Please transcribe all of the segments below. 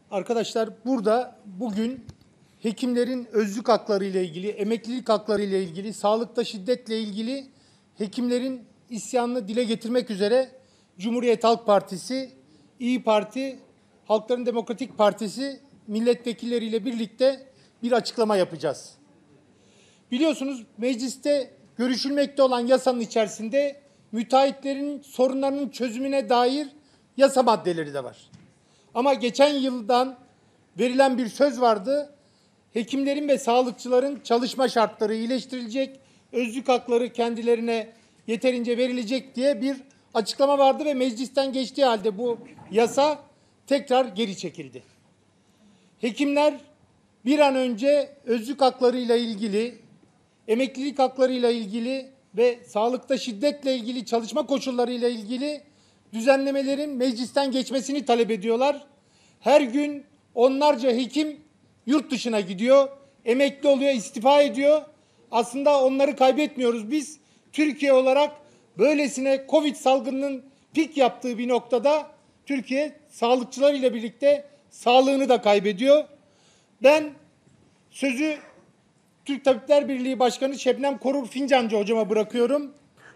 Arkadaşlar burada bugün hekimlerin özlük hakları ile ilgili, emeklilik hakları ile ilgili, sağlıkta şiddetle ilgili hekimlerin isyanını dile getirmek üzere Cumhuriyet Halk Partisi, İYİ Parti, Halkların Demokratik Partisi milletvekilleriyle birlikte bir açıklama yapacağız. Biliyorsunuz mecliste görüşülmekte olan yasanın içerisinde müteahhitlerin sorunlarının çözümüne dair yasa maddeleri de var. Ama geçen yıldan verilen bir söz vardı. Hekimlerin ve sağlıkçıların çalışma şartları iyileştirilecek, özlük hakları kendilerine yeterince verilecek diye bir açıklama vardı ve meclisten geçtiği halde bu yasa tekrar geri çekildi. Hekimler bir an önce özlük haklarıyla ilgili, emeklilik haklarıyla ilgili ve sağlıkta şiddetle ilgili, çalışma koşullarıyla ilgili düzenlemelerin meclisten geçmesini talep ediyorlar. Her gün onlarca hekim yurt dışına gidiyor, emekli oluyor, istifa ediyor. Aslında onları kaybetmiyoruz. Biz Türkiye olarak böylesine Covid salgınının pik yaptığı bir noktada Türkiye sağlıkçılar ile birlikte sağlığını da kaybediyor. Ben sözü Türk Tabipler Birliği Başkanı Şebnem Korur Fincancı hocama bırakıyorum.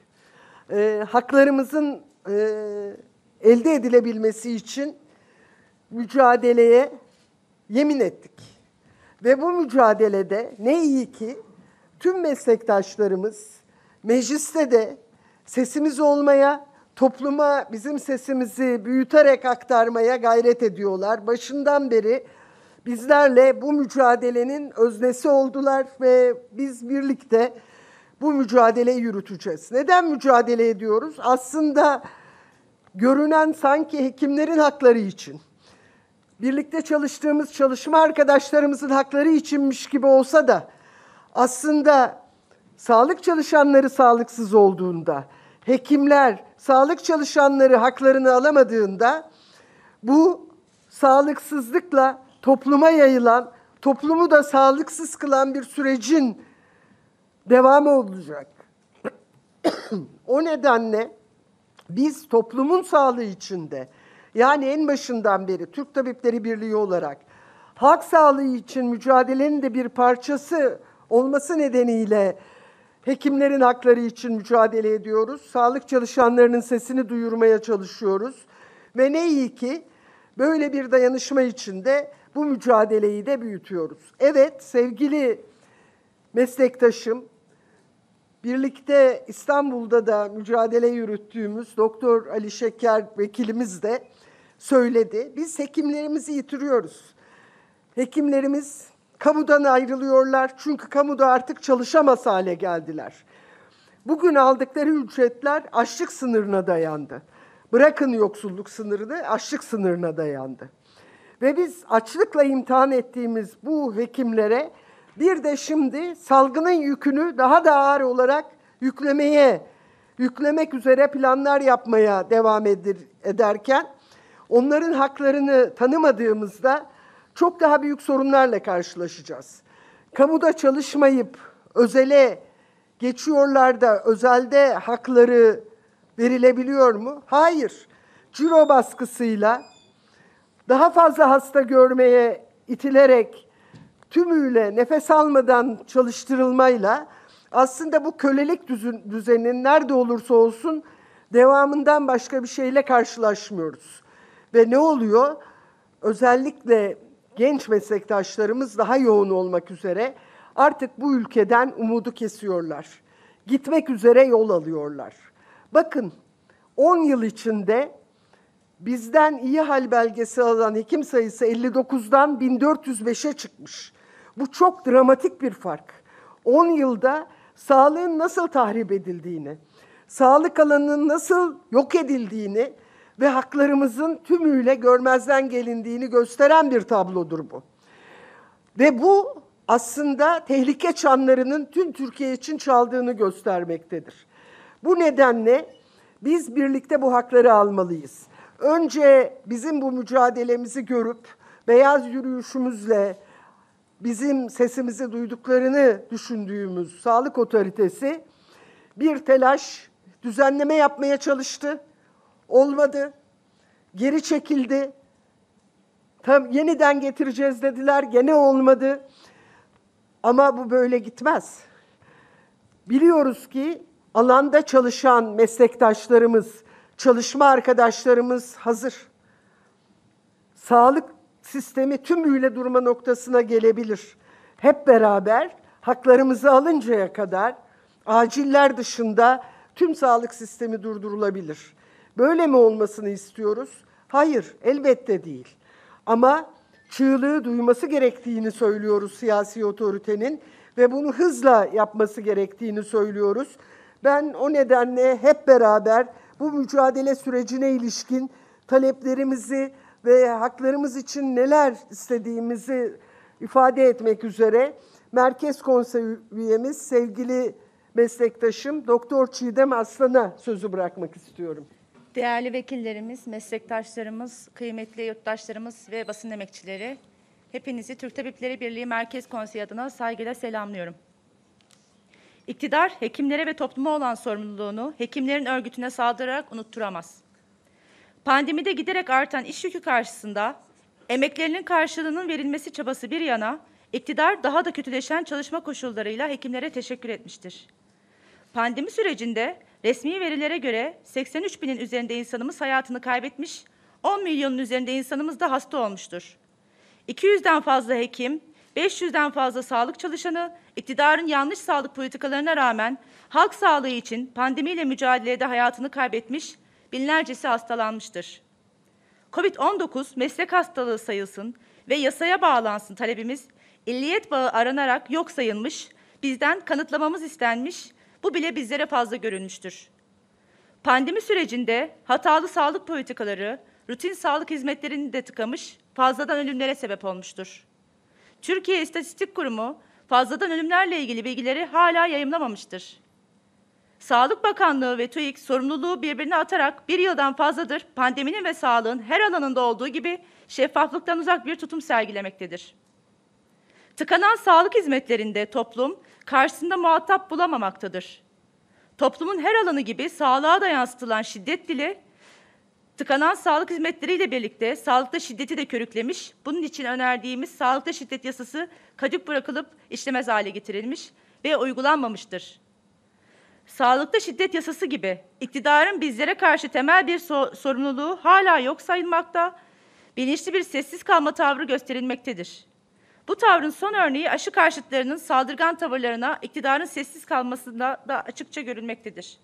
Haklarımızın elde edilebilmesi için mücadeleye yemin ettik. Ve bu mücadelede ne iyi ki tüm meslektaşlarımız mecliste de sesimiz olmaya, topluma bizim sesimizi büyüterek aktarmaya gayret ediyorlar. Başından beri bizlerle bu mücadelenin öznesi oldular ve biz birlikte bu mücadeleyi yürüteceğiz. Neden mücadele ediyoruz? Aslında görünen sanki hekimlerin hakları için, birlikte çalıştığımız çalışma arkadaşlarımızın hakları içinmiş gibi olsa da aslında sağlık çalışanları sağlıksız olduğunda, hekimler sağlık çalışanları haklarını alamadığında bu sağlıksızlıkla topluma yayılan, toplumu da sağlıksız kılan bir sürecin devamı olacak. O nedenle biz toplumun sağlığı içinde, yani en başından beri Türk Tabipleri Birliği olarak halk sağlığı için mücadelenin de bir parçası olması nedeniyle hekimlerin hakları için mücadele ediyoruz. Sağlık çalışanlarının sesini duyurmaya çalışıyoruz. Ve ne iyi ki böyle bir dayanışma içinde bu mücadeleyi de büyütüyoruz. Evet sevgili meslektaşım, birlikte İstanbul'da da mücadele yürüttüğümüz Doktor Ali Şeker vekilimiz de söyledi. Biz hekimlerimizi yitiriyoruz. Hekimlerimiz kamudan ayrılıyorlar çünkü kamuda artık çalışamaz hale geldiler. Bugün aldıkları ücretler açlık sınırına dayandı. Bırakın yoksulluk sınırını, açlık sınırına dayandı. Ve biz açlıkla imtihan ettiğimiz bu hekimlere bir de şimdi salgının yükünü daha da ağır olarak yüklemek üzere planlar yapmaya devam ederken onların haklarını tanımadığımızda çok daha büyük sorunlarla karşılaşacağız. Kamuda çalışmayıp özele geçiyorlar da özelde hakları verilebiliyor mu? Hayır. Ciro baskısıyla daha fazla hasta görmeye itilerek tümüyle nefes almadan çalıştırılmayla aslında bu kölelik düzeninin nerede olursa olsun devamından başka bir şeyle karşılaşmıyoruz. Ve ne oluyor? Özellikle genç meslektaşlarımız daha yoğun olmak üzere artık bu ülkeden umudu kesiyorlar. Gitmek üzere yol alıyorlar. Bakın 10 yıl içinde bizden iyi hal belgesi alan hekim sayısı 59'dan 1405'e çıkmış. Bu çok dramatik bir fark. 10 yılda sağlığın nasıl tahrip edildiğini, sağlık alanının nasıl yok edildiğini ve haklarımızın tümüyle görmezden gelindiğini gösteren bir tablodur bu. Ve bu aslında tehlike çanlarının tüm Türkiye için çaldığını göstermektedir. Bu nedenle biz birlikte bu hakları almalıyız. Önce bizim bu mücadelemizi görüp beyaz yürüyüşümüzle bizim sesimizi duyduklarını düşündüğümüz sağlık otoritesi bir telaş, düzenleme yapmaya çalıştı. Olmadı. Geri çekildi. Yeniden getireceğiz dediler, gene olmadı. Ama bu böyle gitmez. Biliyoruz ki alanda çalışan meslektaşlarımız, çalışma arkadaşlarımız hazır. Sağlık sistemi tümüyle durma noktasına gelebilir. Hep beraber haklarımızı alıncaya kadar aciller dışında tüm sağlık sistemi durdurulabilir. Böyle mi olmasını istiyoruz? Hayır, elbette değil. Ama çığlığı duyması gerektiğini söylüyoruz siyasi otoritenin ve bunu hızla yapması gerektiğini söylüyoruz. Ben o nedenle hep beraber bu mücadele sürecine ilişkin taleplerimizi ve haklarımız için neler istediğimizi ifade etmek üzere Merkez Konsey üyemiz, sevgili meslektaşım Doktor Çiğdem Aslan'a sözü bırakmak istiyorum. Değerli vekillerimiz, meslektaşlarımız, kıymetli yurttaşlarımız ve basın emekçileri, hepinizi Türk Tabipleri Birliği Merkez Konseyi adına saygıyla selamlıyorum. İktidar, hekimlere ve topluma olan sorumluluğunu hekimlerin örgütüne saldırarak unutturamaz. Pandemide giderek artan iş yükü karşısında emeklerinin karşılığının verilmesi çabası bir yana, iktidar daha da kötüleşen çalışma koşullarıyla hekimlere teşekkür etmiştir. Pandemi sürecinde resmi verilere göre 83 binin üzerinde insanımız hayatını kaybetmiş, 10 milyonun üzerinde insanımız da hasta olmuştur. 200'den fazla hekim, 500'den fazla sağlık çalışanı, iktidarın yanlış sağlık politikalarına rağmen halk sağlığı için pandemiyle mücadelede hayatını kaybetmiş, binlercesi hastalanmıştır. Covid-19 meslek hastalığı sayılsın ve yasaya bağlansın talebimiz, illiyet bağı aranarak yok sayılmış, bizden kanıtlamamız istenmiş, bu bile bizlere fazla görülmüştür. Pandemi sürecinde hatalı sağlık politikaları, rutin sağlık hizmetlerini de tıkamış, fazladan ölümlere sebep olmuştur. Türkiye İstatistik Kurumu, fazladan ölümlerle ilgili bilgileri hala yayımlamamıştır. Sağlık Bakanlığı ve TÜİK sorumluluğu birbirine atarak bir yıldan fazladır pandeminin ve sağlığın her alanında olduğu gibi şeffaflıktan uzak bir tutum sergilemektedir. Tıkanan sağlık hizmetlerinde toplum karşısında muhatap bulamamaktadır. Toplumun her alanı gibi sağlığa da yansıtılan şiddet dili, tıkanan sağlık hizmetleriyle birlikte sağlıkta şiddeti de körüklemiş, bunun için önerdiğimiz sağlıkta şiddet yasası kadük bırakılıp işlemez hale getirilmiş ve uygulanmamıştır. Sağlıkta şiddet yasası gibi iktidarın bizlere karşı temel bir sorumluluğu hala yok sayılmakta, bilinçli bir sessiz kalma tavrı gösterilmektedir. Bu tavrın son örneği aşı karşıtlarının saldırgan tavırlarına iktidarın sessiz kalmasında da açıkça görülmektedir.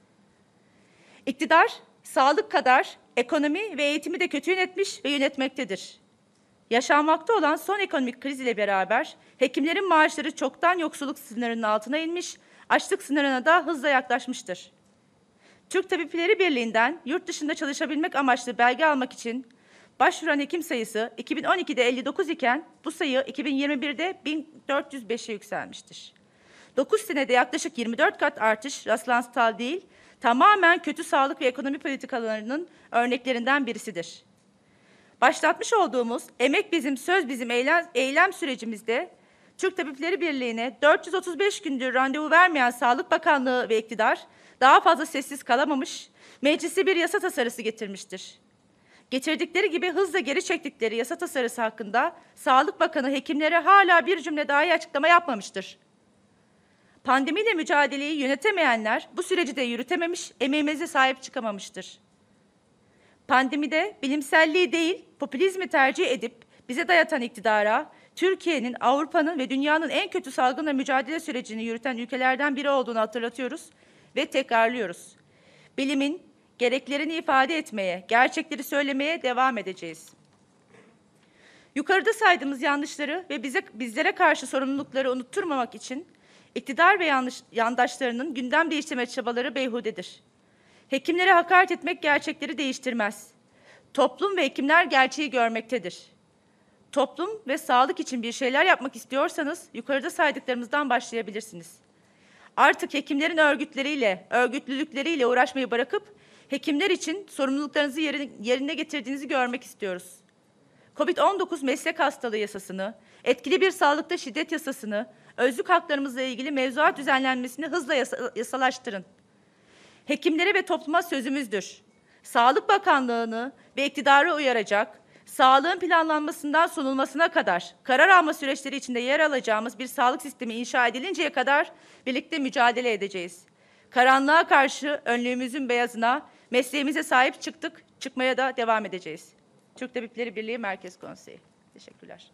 İktidar, sağlık kadar ekonomi ve eğitimi de kötü yönetmiş ve yönetmektedir. Yaşanmakta olan son ekonomik kriz ile beraber hekimlerin maaşları çoktan yoksulluk sınırının altına inmiş, açlık sınırına da hızla yaklaşmıştır. Türk Tabipleri Birliği'nden yurt dışında çalışabilmek amaçlı belge almak için başvuran hekim sayısı 2012'de 59 iken bu sayı 2021'de 1405'e yükselmiştir. 9 senede yaklaşık 24 kat artış rastlantısal değil, tamamen kötü sağlık ve ekonomi politikalarının örneklerinden birisidir. Başlatmış olduğumuz Emek Bizim, Söz Bizim eylem sürecimizde Türk Tabipleri Birliği'ne 435 gündür randevu vermeyen Sağlık Bakanlığı ve iktidar daha fazla sessiz kalamamış, meclise bir yasa tasarısı getirmiştir. Getirdikleri gibi hızla geri çektikleri yasa tasarısı hakkında Sağlık Bakanı hekimlere hala bir cümle dahi açıklama yapmamıştır. Pandemiyle mücadeleyi yönetemeyenler bu süreci de yürütememiş, emeğimize sahip çıkamamıştır. Pandemide bilimselliği değil, popülizmi tercih edip bize dayatan iktidara, Türkiye'nin, Avrupa'nın ve dünyanın en kötü salgınla mücadele sürecini yürüten ülkelerden biri olduğunu hatırlatıyoruz ve tekrarlıyoruz. Bilimin gereklerini ifade etmeye, gerçekleri söylemeye devam edeceğiz. Yukarıda saydığımız yanlışları ve bizlere karşı sorumlulukları unutturmamak için iktidar ve yandaşlarının gündem değiştirme çabaları beyhudedir. Hekimlere hakaret etmek gerçekleri değiştirmez. Toplum ve hekimler gerçeği görmektedir. Toplum ve sağlık için bir şeyler yapmak istiyorsanız yukarıda saydıklarımızdan başlayabilirsiniz. Artık hekimlerin örgütlülükleriyle uğraşmayı bırakıp hekimler için sorumluluklarınızı yerine getirdiğinizi görmek istiyoruz. Covid-19 meslek hastalığı yasasını, etkili bir sağlıkta şiddet yasasını, özlük haklarımızla ilgili mevzuat düzenlenmesini hızla yasalaştırın. Hekimlere ve topluma sözümüzdür. Sağlık Bakanlığı'nı ve iktidarı uyaracak, Sağlığın planlanmasından sunulmasına kadar karar alma süreçleri içinde yer alacağımız bir sağlık sistemi inşa edilinceye kadar birlikte mücadele edeceğiz. Karanlığa karşı önlüğümüzün beyazına, mesleğimize sahip çıktık, çıkmaya da devam edeceğiz. Türk Tabipleri Birliği Merkez Konseyi. Teşekkürler.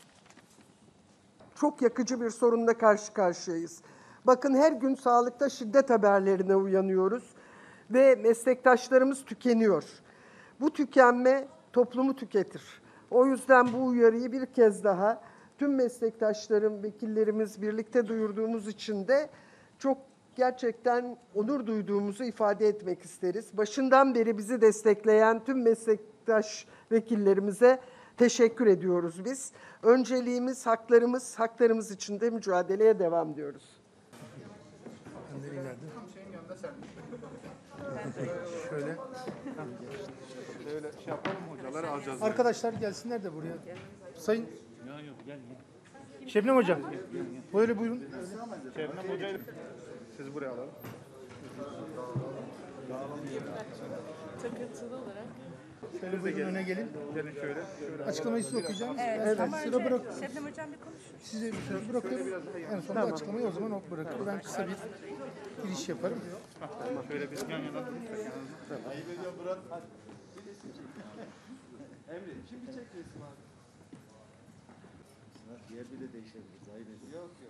Çok yakıcı bir sorunla karşı karşıyayız. Bakın her gün sağlıkta şiddet haberlerine uyanıyoruz ve meslektaşlarımız tükeniyor. Bu tükenme toplumu tüketir. O yüzden bu uyarıyı bir kez daha tüm meslektaşlarım, vekillerimiz birlikte duyurduğumuz için de çok gerçekten onur duyduğumuzu ifade etmek isteriz. Başından beri bizi destekleyen tüm meslektaş vekillerimize teşekkür ediyoruz biz. Önceliğimiz haklarımız, haklarımız için de mücadeleye devam diyoruz. Şöyle. Şöyle şey yapalım, hocaları alacağız. Arkadaşlar gelsinler de buraya. Sayın Şebnem Hocam. Böyle buyurun. Şebnem Hoca'yı siz buraya alalım. Şöyle buyurun öne gelin. Gelin şöyle. Açıklamayı siz okuyacağım. Evet, ama Sıra önce bırak. Şebnem Hocam bir konuşur. Size bir süre bırakıyorum. En sonunda açıklamayı o zaman o bırakır. Ben kısa bir giriş yaparım. Şöyle bir yan yana durursak yanınızda. Yer bile değişebilir. Aynen. Yok yok.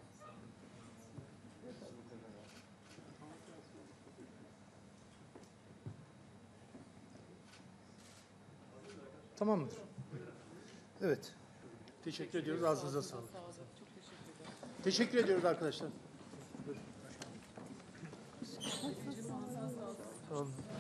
Tamam mıdır? Evet. Teşekkür ediyoruz. Ağzınıza sağlık. Teşekkür ediyoruz arkadaşlar. Sağ olun.